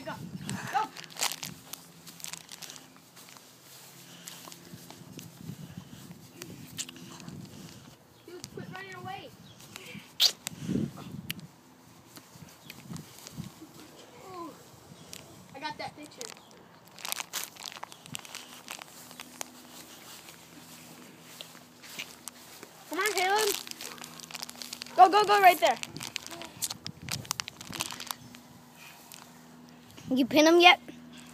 Alright, go. Go. Dude, quit running away. Ooh. I got that picture. Come on, Caleb. Go, go, go right there. You pin him yet?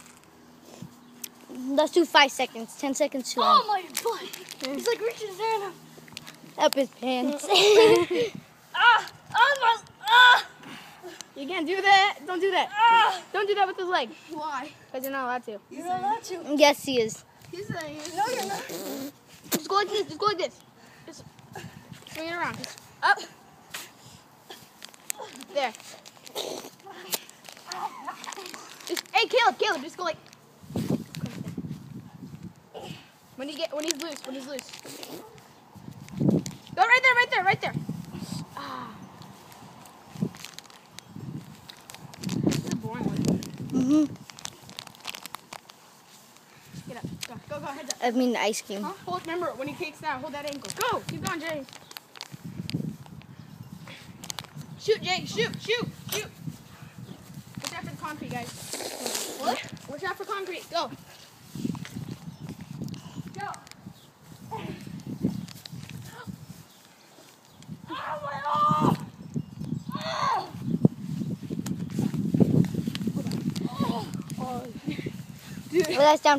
Let's do 5 seconds. 10 seconds too long. Oh my butt. He's like reaching his hand up. Up his pants. Ah! Oh my! Ah! You can't do that. Don't do that. Ah! Don't do that with his leg. Why? Because you're not allowed to. You're not allowed to. Yes, he is. He's saying. No, you're not. Just go like this. Just go like this. Just swing it around. Just up. There. Just, hey, Caleb, just go like. When he's loose. Go right there. Ah. This is a boring one. Get up. Go, heads up. I mean ice cream. Huh? Remember, when he kicks down, hold that ankle. Go! Keep going, Jay. Shoot, Jay. Shoot. Watch out for the concrete, guys. What? Watch out for concrete. Go. Go. Well, that's down.